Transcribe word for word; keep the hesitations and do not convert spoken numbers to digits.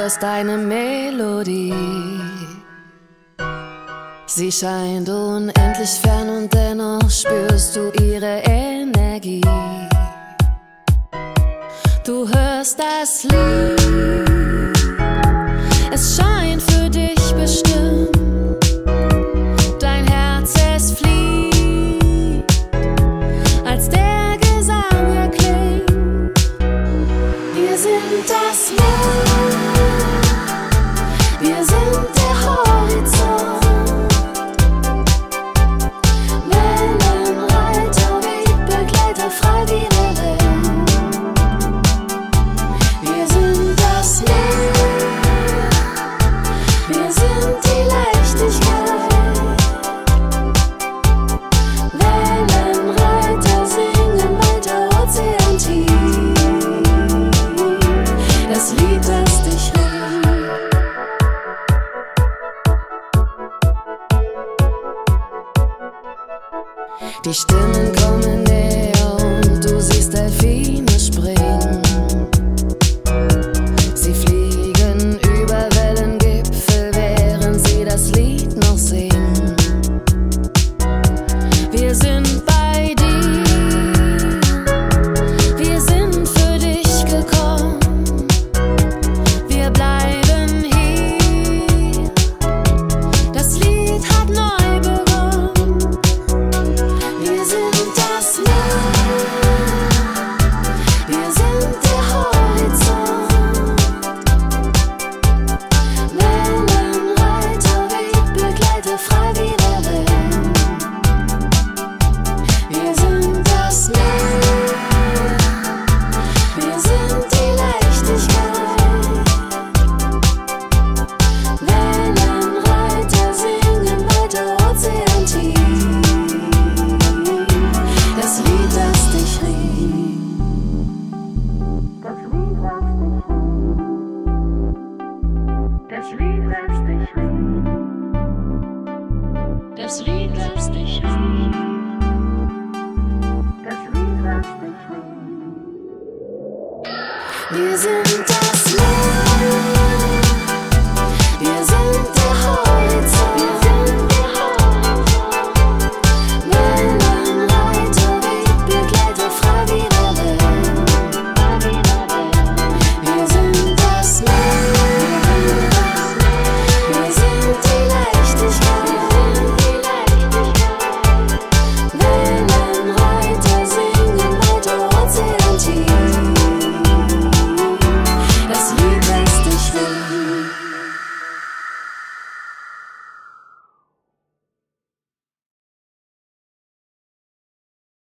hörst eine Melodie. Sie scheint unendlich fern und dennoch spürst du ihre Energie. Du hörst das Lied, es scheint für dich bestimmt. Dein Herz, es flieht, als der Gesang erklingt. Wir sind das Meer, wir sind der Horizont. Wellenreiter, Wegbegleiter, frei wie der Wind. Wir sind das Meer, wir sind die Leichtigkeit. Wellenreiter singen weiter, Ozean tief. Das Lied, das dich rief. Die Stimmen kommen näher und du siehst Delfine springen. Sie fliegen über Wellengipfel, während sie das Lied noch singen. Wir sind bei dir, wir sind für dich gekommen. Wir bleiben hier, das Lied hat neu begonnen. Wir sind das Meer, wir sind der Horizont. Wellenreiter, Wegbegleiter, frei wie der Wind. Wir sind das Meer, wir sind die Leichtigkeit. Wellenreiter singen weiter, Ozean tief. Das Lied, das dich rief. Das Lied, das dich rief. Das Lied, das dich rief. Das Lied, das dich rief. Das Lied, das dich rief. Wir sind